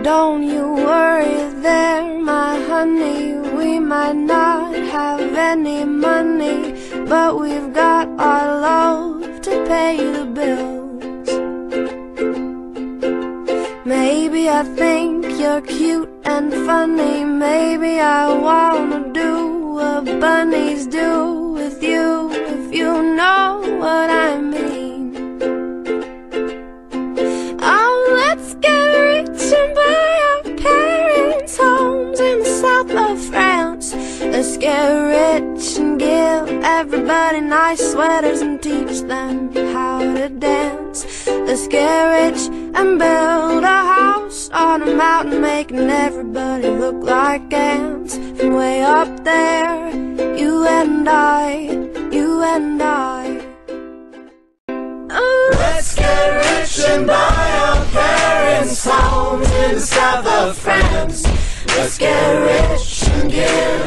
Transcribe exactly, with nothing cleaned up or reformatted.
don't you worry there, my honey. We might not have any money, but we've got our love to pay the bills. Maybe I think you're cute and funny. Maybe I wanna do what bunnies do with you, if you know what I mean. Oh, let's get rich and buy our parents' homes in the south of France. Let's get rich and give everybody nice sweaters and teach them how to dance. Let's get rich and build a house on a mountain, making everybody look like ants. From way up there, you and I, you and I. Oh, let's get rich and buy our parents' homes in the south of France. Let's get rich and give